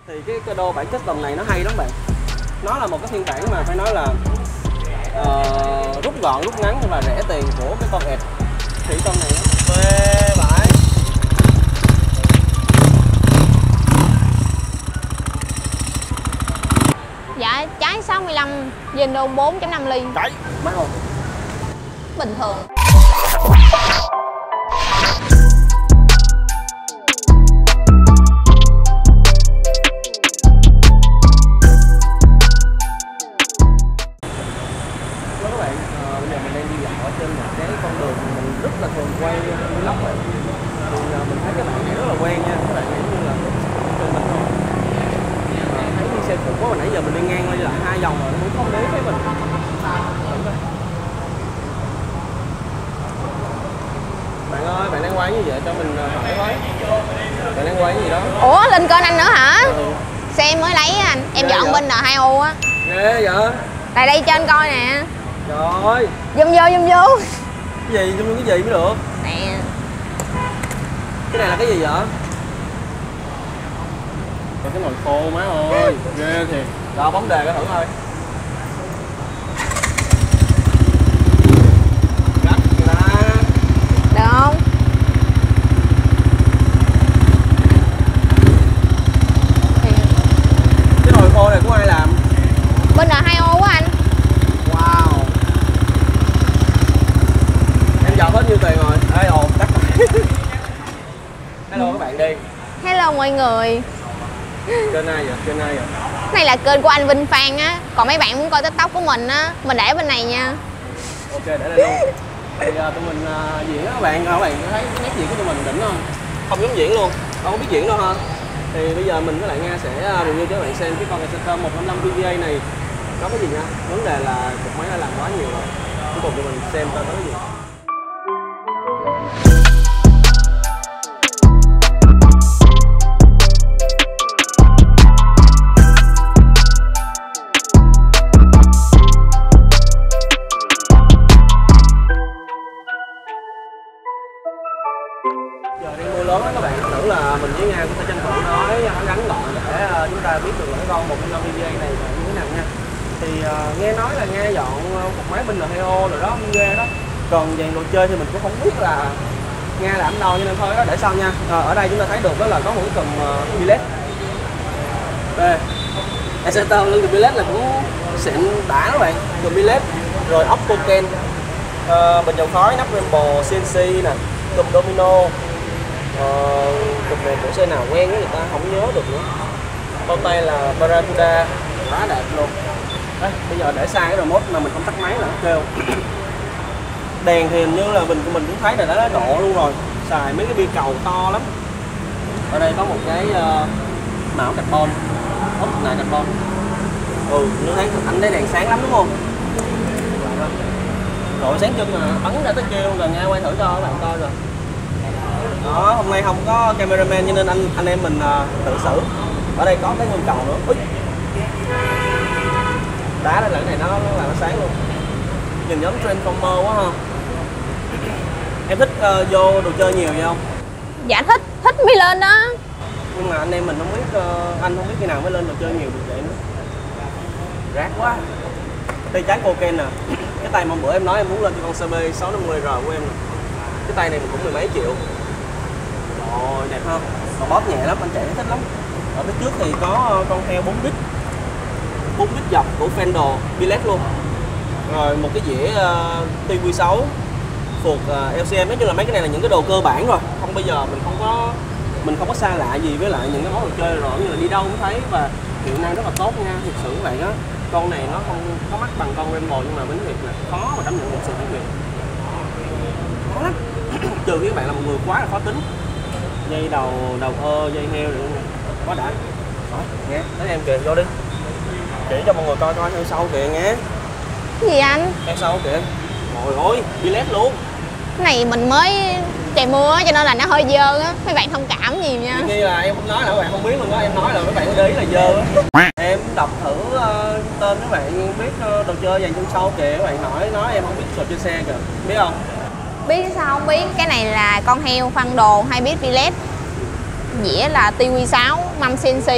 Thì cái Kado bản custom này nó hay lắm bạn. Nó là một cái phiên bản mà phải nói là rút gọn, rút ngắn và rẻ tiền của cái con ẹt thủy con này. Phê vãi. Dạ trái 65 Zeno 4.5 ly. Đấy, mắc không? Bình thường. Quay vlog này thì mình thấy các bạn này rất là quen nha, các bạn này như là trên mình thôi. Thấy đi xe cũ quá, hồi nãy giờ mình đi ngang qua lại 2 vòng rồi nó cũng không để thấy mình. Bạn ơi, bạn đang quay như vậy cho mình hỏi với. Bạn đang quay cái gì đó? Ủa, lên kênh anh nữa hả? Ừ. Xe em mới lấy anh, em Ghê dọn vậy? bên N2U á. Ghê vậy? Tại đây cho anh coi nè. Trời ơi. Zoom vô, zoom vô. Cái gì, cái gì mới được? Nè. Cái này là cái gì vậy? Còn cái nồi khô má ơi, ghê thiệt. Rồi bóng đề cái thử thôi. Gắt kìa ta. Được không? Cái nồi khô này của ai làm? Bên N2U á anh. Wow. Em dọn hết nhiêu tiền rồi? Ê ồn tắt rồi. Hello các bạn đi. Hello mọi người. Kênh ai vậy? Kênh ai vậy? Này là kênh của anh Vinh Phan á. Còn mấy bạn muốn coi TikTok của mình á, mình để bên này nha. Ok, để đây luôn. Thì tụi mình diễn á các bạn thấy cái nét diễn của tụi mình đỉnh không? Không giống diễn luôn, đâu có biết diễn đâu ha. Thì bây giờ mình với lại Nga sẽ review cho các bạn xem cái con Exciter 155 VVA này có cái gì nha. Vấn đề là cục máy đã làm quá nhiều rồi. Cuối cùng tụi mình xem coi có cái gì. Giờ đi mưa lớn đó các bạn, thử là mình với Nga cũng phải tranh thủ nói ngắn gọn để chúng ta biết được là cái con 155 VVA này là như thế nào nha. Thì nghe nói là Nga dọn một máy bên N2O rồi đó, ghê đó. Còn dàn đồ chơi thì mình cũng không biết là Nga làm đâu, cho nên thôi đó để sau nha. Ở đây chúng ta thấy được đó là có một cái cùm billet. Đây, Exciter lưng cùm billet là cũng xịn đã các bạn, cùm billet rồi ốc token, bình dầu khói, nắp Rambo, CNC nè, cùm domino. Cùm này của xe nào quen với người ta không nhớ được nữa. Bao tay là Barracuda, quá đẹp luôn. Đấy, bây giờ để sai cái remote mà mình không tắt máy là nó kêu. Đèn thì hình như là mình cũng thấy là đã độ luôn rồi, xài mấy cái bi cầu to lắm. Ở đây có một cái mão carbon, ốp này carbon. Như thấy anh thấy đèn sáng lắm đúng không? Rồi sáng chân mà bắn ra tới kêu rồi, Nga quay thử cho các bạn coi rồi. Đó, hôm nay không có cameraman cho nên anh em mình tự xử. Ở đây có cái ngân cầu nữa. Úi. Đá lên cái này nó làm nó sáng luôn. Nhìn giống Transformer quá ha. Em thích vô đồ chơi nhiều vậy không? Dạ thích mới lên đó. Nhưng mà anh em mình không biết, anh không biết khi nào mới lên đồ chơi nhiều được vậy nữa. Rác quá. Tay trái Koken nè. Cái tay mà bữa em nói em muốn lên cho con CB 650R của em nè. Cái tay này cũng 10 mấy triệu. Ôi đẹp không? Còn bóp nhẹ lắm, anh chạy thích lắm. Ở phía trước thì có con heo 4 bit dọc của Fender billet luôn. Rồi một cái dĩa TV6 phuộc LCM. Nói chung là mấy cái này là những cái đồ cơ bản rồi. Không bây giờ mình không có xa lạ gì với lại những cái món đồ chơi rồi, như là đi đâu cũng thấy và hiệu năng rất là tốt nha. Thực sự các bạn á, con này nó không có mắc bằng con Rambo nhưng mà vấn đề là khó mà cảm nhận được sự khác biệt. Khó lắm. Trừ khi các bạn là một người quá là khó tính. Dây đầu dây heo rồi nè, quá đã. Rồi, nghe, thấy em kìa, vô đi. Chỉ cho mọi người coi theo sau kìa nghe. Cái gì anh? Theo sau kìa. Trời ơi, billet luôn. Cái này mình mới trời mưa cho nên là nó hơi dơ á. Mấy bạn thông cảm nhiều nha. Như là em không nói là các bạn không biết luôn đó, em nói là các bạn có để ý là dơ á. Em đọc thử tên các bạn biết đồ chơi dàn chân sau kìa, các bạn nói em không biết trò chơi xe kìa, biết không? Biết sao không biết, cái này là con heo phân đồ hay biết billet. Dĩa là TV6 mâm CNC.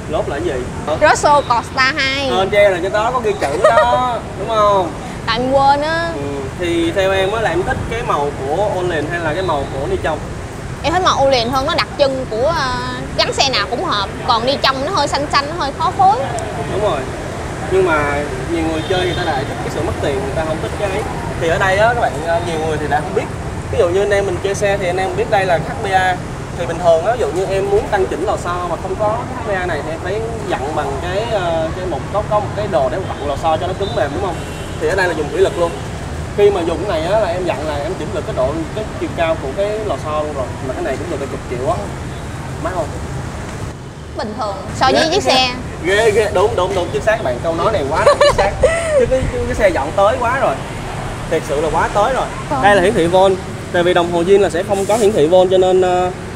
Lốp là cái gì? Rosso Costa 2. Trên tre là cho đó có ghi chữ đó đúng không? Tại em quên á. Thì theo em á là em thích cái màu của Orlen hay là cái màu của Ni Trong? Em thích màu Orlen hơn, nó đặc trưng của gắn xe nào cũng hợp. Còn đi trong nó hơi xanh xanh, nó hơi khó phối. Đúng rồi. Nhưng mà nhiều người chơi người ta lại thích cái sự mất tiền, người ta không thích cái ấy. Thì ở đây á các bạn, nhiều người thì đã không biết. Ví dụ như anh em mình chơi xe thì anh em biết đây là HPA. Thì bình thường á, ví dụ như em muốn tăng chỉnh lò xo mà không có HPA này thì em phải dặn bằng cái có một cái đồ để vặn lò xo cho nó cứng mềm đúng không? Thì ở đây là dùng thủy lực luôn. Khi mà dùng cái này á là em dặn là em chỉnh được cái chiều cao của cái lò xo luôn rồi. Mà cái này cũng được cả chục triệu á. Mắc không? Bình thường so với chiếc xe. Ghê, đúng chính xác các bạn, câu nói này quá là chính xác. Chứ cái xe dọn tới quá rồi. Thiệt sự là quá tới rồi. Đây là hiển thị volt. Tại vì đồng hồ zin là sẽ không có hiển thị volt cho nên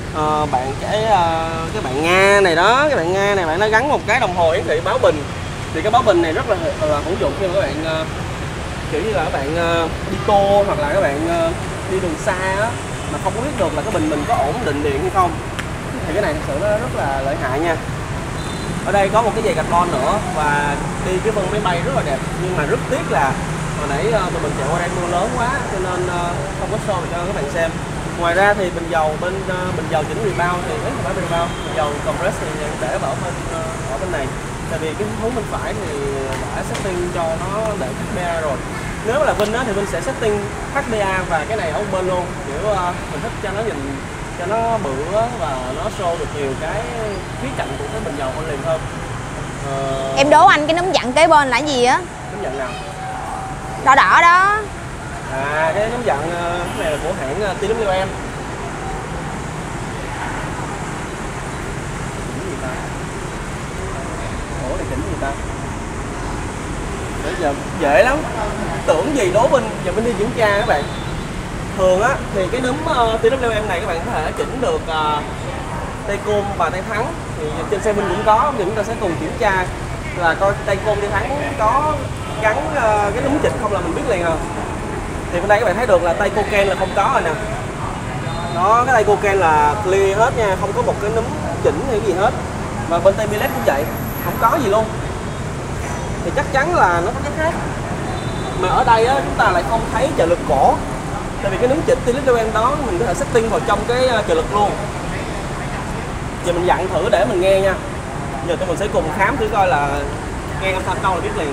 cái bạn Nga này đó, cái bạn Nga này bạn nó gắn một cái đồng hồ hiển thị báo bình. Thì cái báo bình này rất là hữu dụng khi mà các bạn kiểu như là các bạn đi tô hoặc là các bạn đi đường xa á, mà không có biết được là cái bình mình có ổn định điện hay không. Thì cái này thực sự nó rất là lợi hại nha. Ở đây có một cái dây carbon nữa và đi cái phân máy bay rất là đẹp, nhưng mà rất tiếc là hồi nãy tụi mình chạy qua đây mưa lớn quá cho nên không có show cho các bạn xem. Ngoài ra thì bình dầu chỉnh rebound thì không phải rebound, bình dầu compress thì để ở bên này. Tại vì cái hướng bên phải thì đã setting cho nó để HPA rồi. Nếu là Vinh á thì Vinh sẽ setting HPA và cái này ở bên luôn, kiểu mình thích cho nó nhìn cho nó bự và nó show được nhiều cái khía cạnh của cái bình dầu hơn liền hơn. Em đố anh cái núm dặn kế bên là gì á? Núm dặn nào? Đỏ đỏ đó. À, cái núm dặn cái này là của hãng TWM. Chỉnh gì ta? Ủa này chỉnh gì ta? Bây giờ dễ lắm. Tưởng gì đố Vinh, giờ Vinh đi kiểm tra các bạn. Thường á thì cái núm TWM này các bạn có thể chỉnh được tay côn và tay thắng. Thì trên xe Vinh cũng có, thì chúng ta sẽ cùng kiểm tra là coi tay côn tay thắng có gắn cái núm chỉnh không là mình biết liền à. Thì bên đây các bạn thấy được là tay cô Ken là không có rồi nè. Đó, cái tay cô Ken là clear hết nha, không có một cái núm chỉnh hay gì hết. Và bên tay Billet cũng vậy, không có gì luôn. Thì chắc chắn là nó có cái khác. Mà ở đây á, chúng ta lại không thấy trợ lực cổ. Tại vì cái núm chỉnh TWM đó mình có thể setting vào trong cái trợ lực luôn. Giờ mình dặn thử để mình nghe nha. Giờ tụi mình sẽ cùng khám thử coi là nghe âm thanh đâu là biết liền.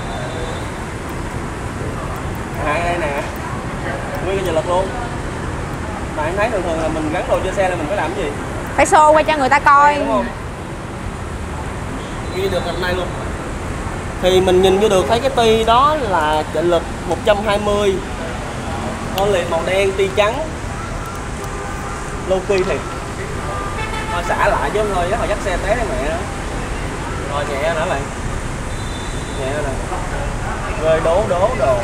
Đây nè, nguyên cái trợ lực luôn. Mà em thấy thường là mình gắn đồ trên xe là mình phải làm cái gì? Phải show qua cho người ta coi. Đúng không? Ghi được hôm nay luôn. Thì mình nhìn vô được thấy cái ti đó là trợ lực 120. Con liền màu đen, ti trắng. Low key thiệt. Thôi xả lại chứ thôi, chắc hồi dắt xe té mẹ đó. Rồi nhẹ nữa bạn. Nhẹ nè. Rồi đố rồi.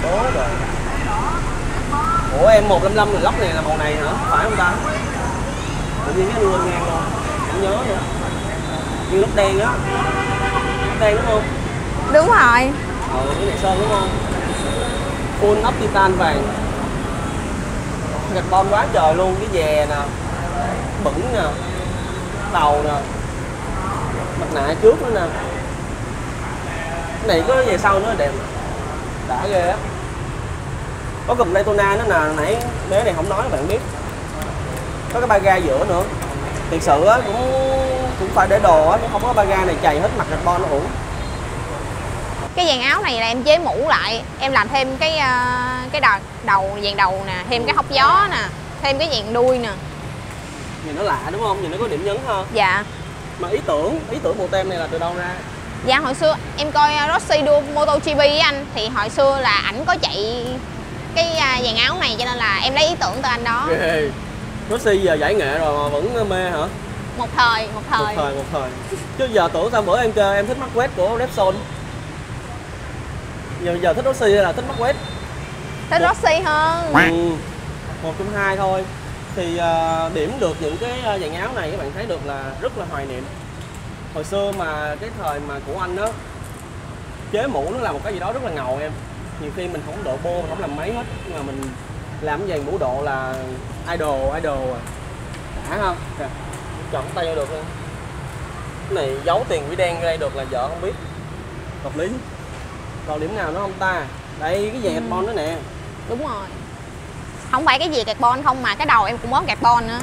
Ủa em 155 là lốc này là màu này hả? Phải không ta? Tự nhiên cái luôn ngang luôn. Không nhớ nữa. Như lốc đen á. Lốc đen đúng không? Đúng rồi. Cái này sơn đúng không? Full ốc titan vàng. Gạch bon quá trời luôn, cái dè nè, bẩn nè, đầu nè, mặt nạ trước nữa nè. Cái này có dè sau nữa đẹp, đã ghê á. Có cụm Daytona nữa nè, nãy bé này không nói các bạn biết. Có cái ba ga giữa nữa. Thiệt sự á cũng phải để đồ á, chứ không có ba ga này chày hết mặt gạch bon nó uổng. Cái dàn áo này là em chế mũ lại, em làm thêm cái dàn đầu nè, thêm cái hốc gió nè, thêm cái dàn đuôi nè. Nhìn nó lạ đúng không? Nhìn nó có điểm nhấn ha. Dạ. Mà ý tưởng bộ tem này là từ đâu ra? Dạ hồi xưa em coi Rossi đua MotoGP với anh, thì hồi xưa là ảnh có chạy cái dàn áo này cho nên là em lấy ý tưởng từ anh đó. Ghê. Rossi giờ giải nghệ rồi mà vẫn mê hả? Một thời. Chứ giờ tưởng sao bữa em chơi em thích Marquez của Repsol. Giờ thích Rossi hay là thích Marquez? Thích Rossi hơn. Một trong hai thôi. Thì điểm được những cái dàn áo này các bạn thấy được là rất là hoài niệm. Hồi xưa mà cái thời mà của anh đó chế mũ nó là một cái gì đó rất là ngầu em. Nhiều khi mình không độ bô, mình không làm mấy hết, nhưng mà mình làm cái dàn mũ độ là idol à. Đã không? Chọn tay vô được luôn. này giấu tiền quỹ đen đây được là vợ không biết. Hợp lý. Còn điểm nào nữa không ta? Đây cái dàn carbon đó nè. Đúng rồi. Không phải cái gì carbon không mà cái đầu em cũng bón carbon nữa.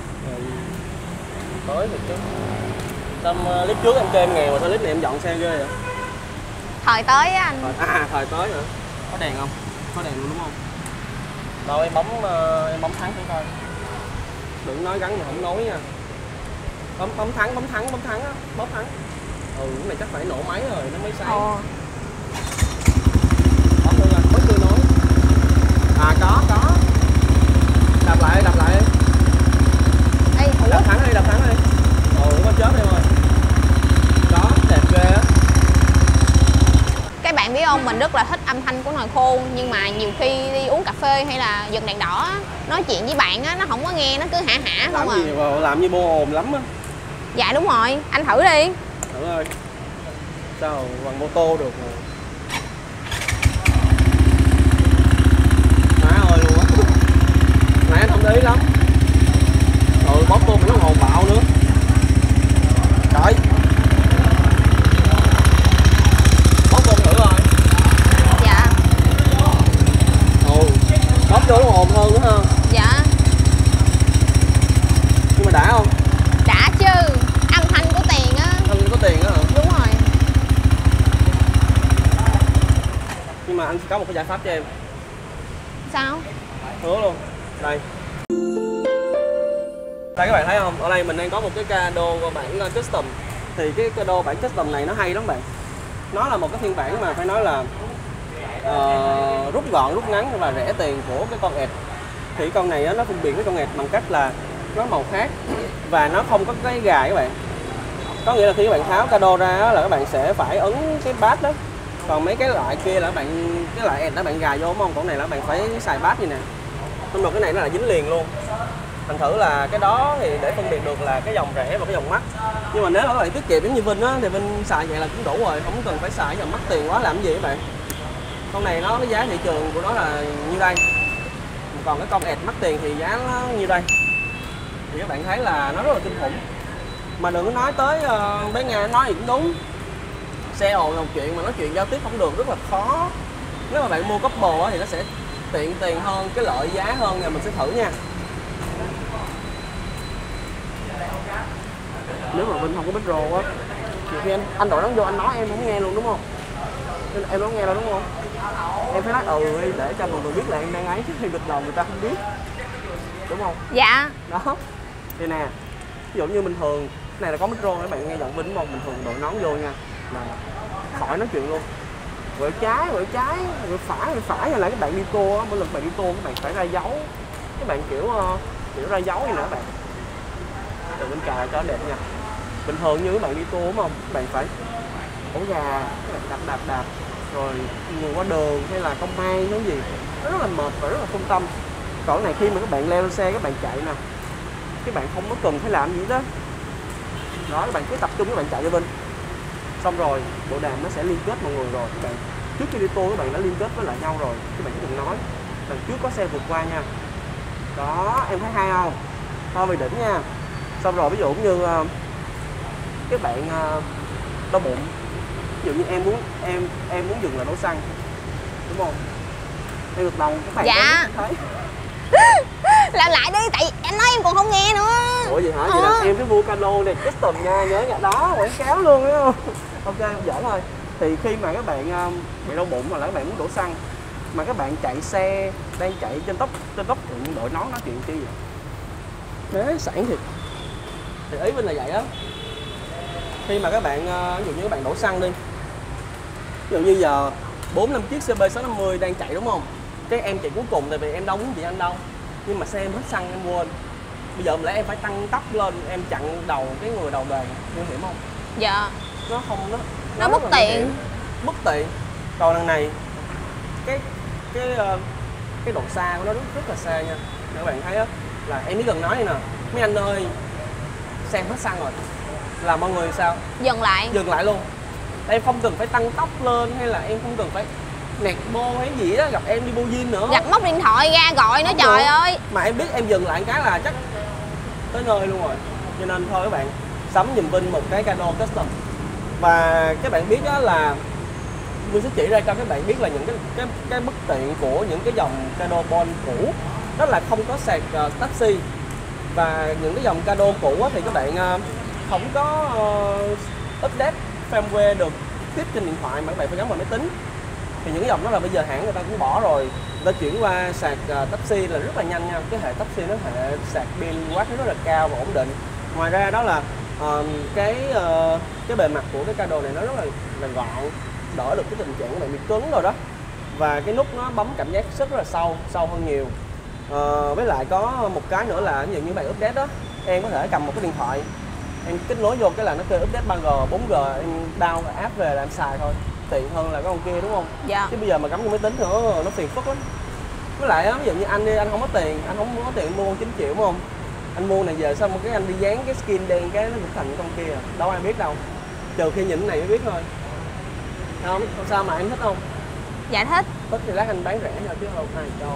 Tối một chút. Xong clip trước em kêu em nghèo mà sao clip này em dọn xe ghê vậy? Thời tới á anh. Thời tới nữa. Có đèn không? Có đèn luôn đúng không? Đâu em bấm thắng thử coi. Đừng nói gắn mà không nói nha. Bấm thắng á, bấm thắng. Cái này chắc phải nổ máy rồi nó mới say. Bấm luôn rồi, bấm chưa nói. Có. Đạp lại. Ê, đạp thắng đi. Có chết em ơi. Đó, đẹp ghê á. Các bạn biết không, mình rất là thích âm thanh của nồi khô, nhưng mà nhiều khi đi uống cà phê hay là dừng đèn đỏ á, nói chuyện với bạn á, nó không có nghe, nó cứ hả không à. Làm gì bô ồn lắm á. Dạ đúng rồi, anh thử đi. Thử ơi. Sao bằng mô tô được rồi. Má ơi luôn á. Nãy anh không để ý lắm. Bóp tô mà nó ồn bạo nữa. Trời. Bóp tô thử rồi. Dạ. Bóp vô nó ồn hơn nữa ha. Dạ. Nhưng mà đã không? Đã chứ. Âm thanh có tiền á. Âm thanh có tiền á hả? Đúng rồi. Nhưng mà anh có một cái giải pháp cho em. Sao? Hứa luôn. Đây. Đây các bạn thấy không? Ở đây mình đang có một cái Kado bản custom. Thì cái Kado bản custom này nó hay lắm bạn. Nó là một cái phiên bản mà phải nói là rút gọn, rút ngắn và rẻ tiền của cái con ẹt. Thì con này nó phân biệt với con ẹt bằng cách là nó màu khác và nó không có cái gài các bạn. Có nghĩa là khi các bạn tháo Kado ra là các bạn sẽ phải ấn cái bát đó. Còn mấy cái loại kia là cái loại ẹt đó bạn gài vô đúng không? Còn này là bạn phải xài bát như nè. Nhưng mà cái này nó là dính liền luôn. Thành thử là cái đó thì để phân biệt được là cái dòng rẻ và cái dòng mắc. Nhưng mà nếu các bạn tiết kiệm giống như Vinh á thì Vinh xài vậy là cũng đủ rồi, không cần phải xài dòng mắc tiền quá làm gì các bạn. Con này nó cái giá thị trường của nó là như đây. Còn cái con ẹt mắc tiền thì giá nó như đây. Thì các bạn thấy là nó rất là kinh khủng. Mà đừng có nói tới bé Nga nói gì cũng đúng. Xe ồn là một chuyện mà nói chuyện giao tiếp không được rất là khó. Nếu mà bạn mua couple thì nó sẽ tiện tiền hơn, cái lợi giá hơn nha, mình sẽ thử nha. Nếu mà Vinh không có Metro á, thì khi anh đội nó vô anh nói em không nghe luôn đúng không? Em không nghe đâu đúng không? Em phải nói để cho mọi người biết là em đang ấy chứ thì gật đầu người ta không biết. Đúng không? Dạ. Đó. Thì nè, ví dụ như bình thường cái này là có Metro các bạn nghe giọng Vinh đúng không? Bình thường đội nón vô nha là khỏi nói chuyện luôn. Quẹo trái, quẹo phải hay là các bạn đi tô á, mỗi lần bạn đi tô các bạn phải ra dấu. Các bạn kiểu ra dấu gì nữa các bạn. Từ bên cài cho đẹp nha. Bình thường như các bạn đi tour đúng không? Các bạn phải ổ gà, các bạn đạp rồi người qua đường hay là công mai cái gì. Nó rất là mệt và rất là phân tâm. Còn cái này khi mà các bạn leo lên xe các bạn chạy nè, các bạn không có cần phải làm gì đó. Đó, các bạn cứ tập trung các bạn chạy cho bên. Xong rồi bộ đàm nó sẽ liên kết mọi người rồi. Các bạn trước khi đi tour các bạn đã liên kết với lại nhau rồi. Các bạn chỉ cần nói lần trước có xe vượt qua nha. Đó, em thấy hay không? Thôi về đỉnh nha. Xong rồi ví dụ như các bạn đau bụng, ví dụ như em muốn dừng là đổ xăng đúng không? Em ngược đầu các bạn dạ. thấy làm lại đi, tại anh nói em còn không nghe nữa. ủa gì hả? Vậy là em cái mua Kado này custom nha, nhớ nha. Đó, quảng cáo luôn đúng không? Ok, giỡn thôi. Thì khi mà các bạn bị đau bụng hoặc là các bạn muốn đổ xăng mà các bạn chạy xe đang chạy trên tốc thì đội nón nói chuyện chi vậy? Đấy, sẵn thiệt. Thì ý Vinh là vậy á. Khi mà các bạn ví dụ như các bạn đổ xăng đi, ví dụ như giờ 4-5 chiếc CB650 đang chạy đúng không? Cái em chạy cuối cùng tại vì em đâu muốn chị anh đâu, nhưng mà xe em hết xăng em quên. Bây giờ lẽ em phải tăng tốc lên em chặn đầu cái người đầu đoàn, nguy hiểm không? Dạ. Nó không nó bất tiện. Bất tiện. Còn lần này cái độ xa của nó rất là xa nha. Các bạn thấy á, là em chỉ cần nói nè, mấy anh ơi xe em hết xăng rồi, là mọi người sao? Dừng lại luôn. Em không cần phải tăng tốc lên hay là em không cần phải nẹt bô hay gì đó, gặp em đi bô zin nữa, giật móc điện thoại ra gọi nó trời ơi. Mà em biết em dừng lại cái là chắc tới nơi luôn rồi. Cho nên thôi các bạn, sắm giùm Vinh một cái cano custom. Và các bạn biết đó là Vinh sẽ chỉ ra cho các bạn biết là những cái bất tiện của những cái dòng cano Bond cũ, đó là không có sạc Type-C. Và những cái dòng cano cũ thì các bạn không có update firmware được tiếp trên điện thoại mà các bạn phải gắn vào máy tính. Thì những cái dòng đó là bây giờ hãng người ta cũng bỏ rồi, người ta chuyển qua sạc Type-C là rất là nhanh nha. Cái hệ Type-C nó hệ sạc pin watt nó rất là cao và ổn định. Ngoài ra đó là cái bề mặt của cái cano này nó rất là gọn, đỡ được cái tình trạng của bạn bị cứng rồi đó. Và cái nút nó bấm cảm giác rất là sâu hơn nhiều. Với lại có một cái nữa là ví dụ như bạn update đó, em có thể cầm một cái điện thoại, em kết nối vô cái là nó kêu update 3G, 4G, em download app về là em xài thôi, tiện hơn là cái con kia đúng không? Dạ. Chứ bây giờ mà cắm vô máy tính nữa nó phiền phức lắm. Với lại á, ví dụ như anh đi, anh không có tiền mua 9 triệu đúng không? Anh mua này về xong cái anh đi dán cái skin đen cái nó cũng thành con kia, đâu ai biết đâu. Trừ khi nhìn cái này mới biết thôi. Không sao mà em thích không? Dạ thích. Thích thì lát anh bán rẻ thôi chứ không ai cho.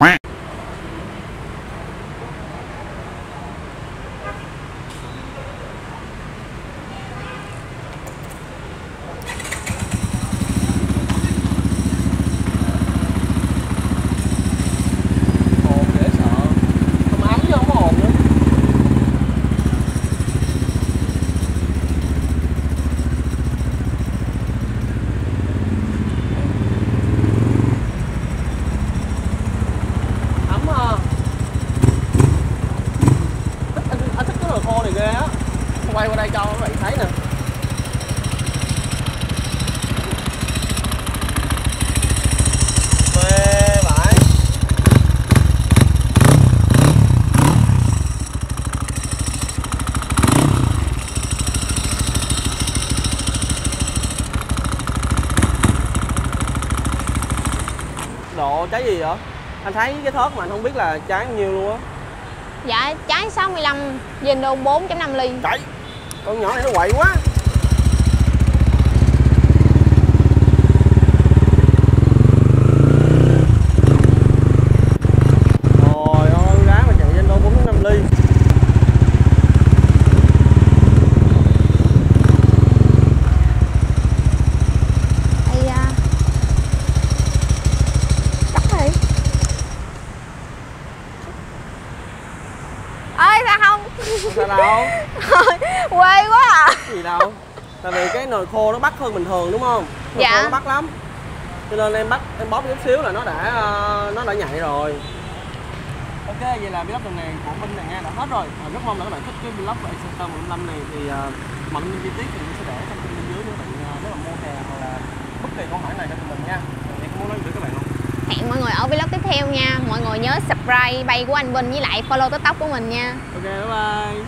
Quay qua đây cho các bạn thấy nè. Phê vãi. Độ trái gì vậy? Anh thấy cái thớt mà anh không biết là trái bao nhiêu luôn á. Dạ trái 65 Zenton 4.5 ly. Trời, con nhỏ này nó quậy quá. Trời ơi, con gái mà chạy Zenton 4.5 ly. Ây da. Cắt đi. Ơi sao không? Sao đâu? Quê quá à. Cái gì đâu. Tại vì cái nồi khô nó bắt hơn bình thường đúng không? Nồi dạ. khô nó bắt lắm. Cho nên em bóp chút xíu là nó đã nhạy rồi. Ok, vậy là vlog lần này của Minh này nghe đã hết rồi. Rất mong là các bạn thích cái vlog của Exciter 155 này thì mọi thông tin chi tiết thì mình sẽ để trong bên dưới nếu bạn nếu mà mua hàng hoặc là bất kỳ câu hỏi này cho tụi mình nha. Em có muốn nói gì với các bạn không? Hẹn mọi người ở vlog tiếp theo nha. Mọi người nhớ subscribe bay của anh Vinh với lại follow TikTok của mình nha. Ok, bye bye.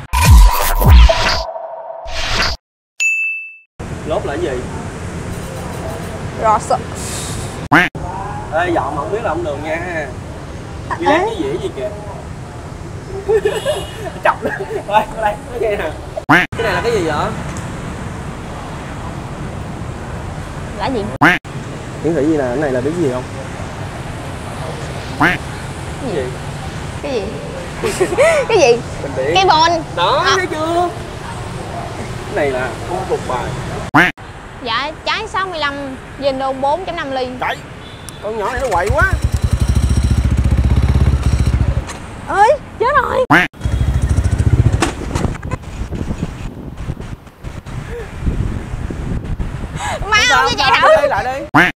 Lốp là cái gì? Rồi sợ. Ê, dọn mà không biết là không đường nha. Đi lát cái dĩa gì kìa. Chọc đây, đây, nghe nè. Cái này là cái gì vậy? Là gì? Hiển thị gì nè, cái này là biết gì không? Cái gì? Cái gì? Cái gì? Bình điện. Cái bồn. Đó, thấy chưa? Cái này là không thuộc bài. Dạ, trái 65 Zenton 4.5 ly. Trời, con nhỏ này nó quậy quá. Ơi, chết rồi. Má ơi, cái chạy thử. Lại đây.